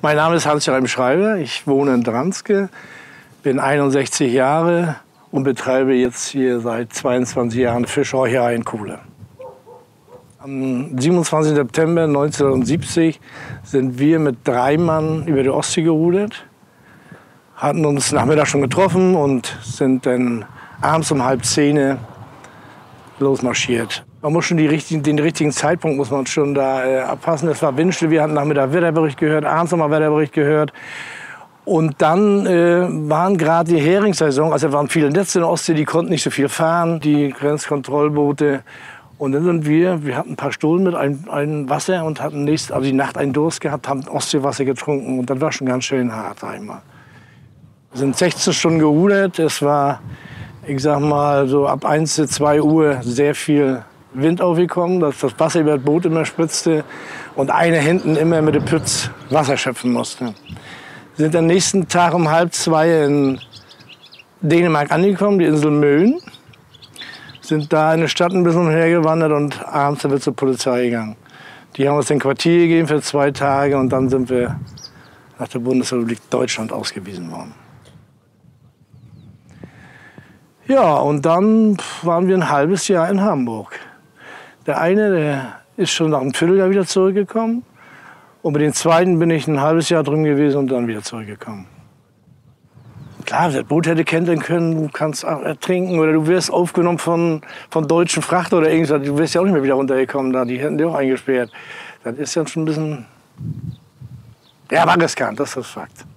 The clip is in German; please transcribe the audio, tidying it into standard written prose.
Mein Name ist Hans-Joachim Schreiber, ich wohne in Dranske, bin 61 Jahre und betreibe jetzt hier seit 22 Jahren Fischräucherei in Kuhle. Am 27. September 1970 sind wir mit 3 Mann über die Ostsee gerudert, hatten uns nachmittags schon getroffen und sind dann abends um 9:30 losmarschiert. Man muss schon den richtigen Zeitpunkt muss man schon da abpassen. Es war windstill, wir hatten nachmittags Wetterbericht gehört, abends nochmal Wetterbericht gehört. Und dann waren gerade die Heringssaison, also waren viele Netze in der Ostsee, die konnten nicht so viel fahren, die Grenzkontrollboote. Und dann sind wir hatten ein paar Stullen mit, ein Wasser und hatten die Nacht einen Durst gehabt, haben Ostseewasser getrunken und das war schon ganz schön hart einmal. Wir sind 16 Stunden gerudert, es war, ich sag mal, so ab 1 bis 2 Uhr sehr viel Wind aufgekommen, dass das Wasser über das Boot immer spritzte und einer hinten immer mit der Pütz Wasser schöpfen musste. Wir sind am nächsten Tag um 1:30 in Dänemark angekommen, die Insel Möen. Sind da in der Stadt ein bisschen umhergewandert und abends sind wir zur Polizei gegangen. Die haben uns ein Quartier gegeben für 2 Tage und dann sind wir nach der Bundesrepublik Deutschland ausgewiesen worden. Ja, und dann waren wir ein halbes Jahr in Hamburg. Der eine, der ist schon nach einem Vierteljahr wieder zurückgekommen. Und mit dem zweiten bin ich ein halbes Jahr drin gewesen und dann wieder zurückgekommen. Klar, das Boot hätte kentern können, du kannst ertrinken oder du wirst aufgenommen von deutschen Frachter oder irgendwas. Du wirst ja auch nicht mehr wieder runtergekommen da, die hätten dich auch eingesperrt. Das ist ja schon ein bisschen, ja, war riskant, das ist das Fakt.